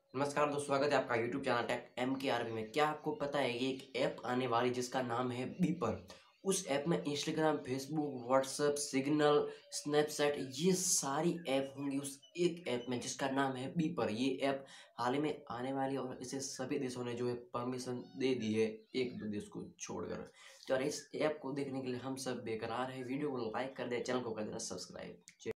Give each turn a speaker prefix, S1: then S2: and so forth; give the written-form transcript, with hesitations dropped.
S1: नमस्कार दोस्तों, स्वागत है आपका यूट्यूब चैनल टेक MKRB में। क्या आपको पता है ये एक ऐप आने वाली जिसका नाम है बीपर। उस ऐप में Instagram, Facebook, WhatsApp, Signal, Snapchat ये सारी ऐप होंगी उस एक ऐप में जिसका नाम है बीपर। ये ऐप हाल ही में आने वाली है और इसे सभी देशों ने जो है परमिशन दे दी है, एक दो देश को छोड़कर। तो यार इस ऐप को देखने के लिए हम सब बेकरार है। वीडियो को लाइक कर दे, चैनल को कर देना सब्सक्राइब।